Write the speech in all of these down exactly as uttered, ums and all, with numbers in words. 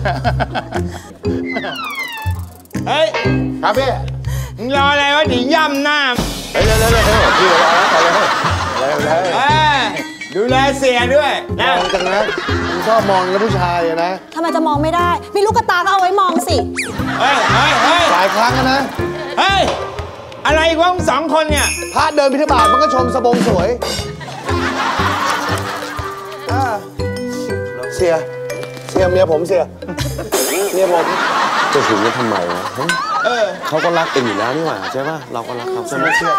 เฮ้ยครับพี่มึงรออะไรวะเดี๋ยวย่ำหน้าเฮ้ยเร็วเร็วเร็วพี่รอแล้วไปเลยเร็วเร็วดูแลเสียด้วยนะมองจังนะผมชอบมองนะผู้ชายนะทำไมจะมองไม่ได้มีลูกตาก็เอาไว้มองสิเฮ้ยเฮ้ยเฮ้ยหลายครั้งนะเฮ้ยอะไรวะสองคนเนี่ยพระเดินบิณฑบาตมันก็ชมสบงสวยเสียเสียเมียผมเสียเมียผมจะถึงกันทำไมวะเออเขาก็รักเองอยู่แล้วนี่หว่าใช่ป่ะเราก็รักเขาใช่ไหมใช่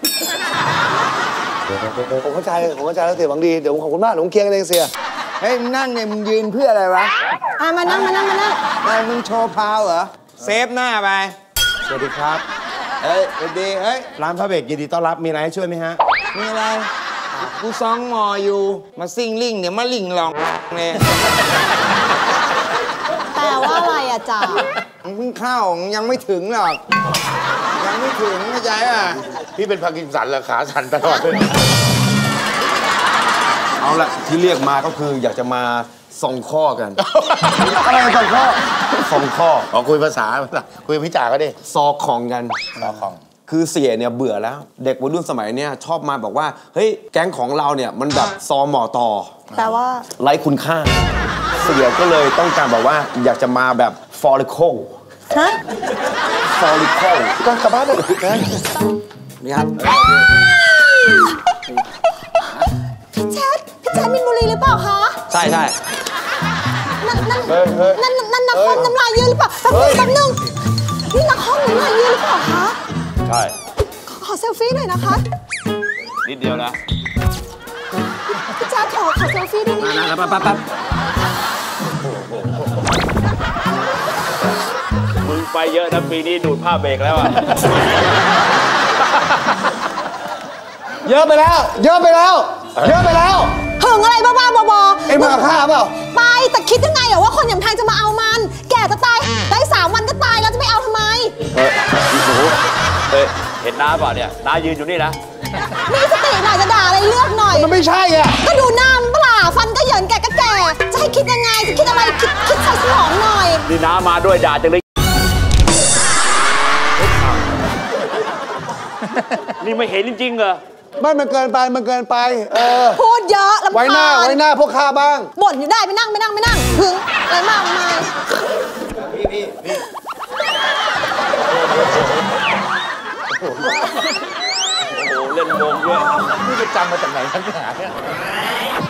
ผมเข้าใจผมเข้าใจแล้วเสียบางดีเดี๋ยวขอบคุณมากหลวงเคียงเองเสียเฮ้ยนั่งเนี่ยมึงยืนเพื่ออะไรวะอ่ะมานั่งมานั่งมานั่งนายมึงโชว์พาวเหรอเซฟหน้าไปสวัสดีครับเฮ้ยสวัสดีเฮ้ยร้านพระเบรกยินดีต้อนรับมีอะไรให้ช่วยไหมฮะมีอะไรกูซองมออยู่มาซิ่งลิงเดี๋ยวมาลิงลองเนี่ยแปลว่าอะไรอะจ๊ะมึงเพิ่งเข้ายังไม่ถึงหรอกยังไม่ถึงเข้าใจป่ะพี่เป็นพาร์กินสันเหรอขาสั่นตลอดเลยเอาละที่เรียกมาก็คืออยากจะมาส่งข้อกันอะไรส่งข้อส่งข้ออ๋อคุยภาษาคุยพิจารก็ดิซอของกันซอของคือเสียเนี่ยเบื่อแล้วเด็กวัยรุ่นสมัยเนี่ยชอบมาบอกว่าเฮ้ยแก๊งของเราเนี่ยมันแบบซอหมอต่อแต่ว่าไร้คุณค่าเสียก็เลยต้องการแบบว่าอยากจะมาแบบฟอลิโคลฮะฟอลิโคลก็กลับบ้านได้หรือเปล่านี่ครับพี่แชทพี่แชทมินบุรีหรือเปล่าคะใช่ใช่นั่นนั่นนั่นนั่นนักคอมน้ำลายยืดหรือเปล่าแป๊บนึงแป๊บนึงนี่นักคอมน้ำลายยืดหรือเปล่าคะใช่ขอเซลฟี่หน่อยนะคะนิดเดียวนะพี่แจ๊คขอขอเซลฟี่ได้ไหมนะแป๊บแป๊บแป๊บมึงไปเยอะนะปีนี้ดูดผ้าเบรกแล้วอ่ะเยอะไปแล้วเยอะไปแล้วเยอะไปแล้วหึงอะไรบ้าๆบอๆไอ้มาฆ่าเปล่าไปแต่คิดยังไงอะว่าคนอย่างไทยจะมาเอามันแก่จะตายได้สามวันก็ตายแล้วจะไปเอาทำไมเออหนูเอ้ยเห็นน้าเปล่าเนี่ยน้ายืนอยู่นี่นะมีสติหน่อยจะด่าอะไรเลือกหน่อยมันไม่ใช่อ่ะก็ดูหน้ามันเปล่าฟันก็เหยินแก่ก็แก่จะให้คิดยังไงจะคิดอะไรคิดคิดใส่สมองหน่อยนี่น้ามาด้วยด่าจังเลยนี่ไม่เห็นจริงๆเหรอไม่มันเกินไปมันเกินไปเออพูดเยอะลำคาญไว้หน้าไว้หน้าพวกข้าบ้างบ่นอยู่ได้ไม่นั่งไม่นั่งไม่นั่งหึงอะไรมากมายพี่พี่พี่โอ้โหเล่นวงด้วยนี่จะจำมาจากไหนทั้งหาเนี่ย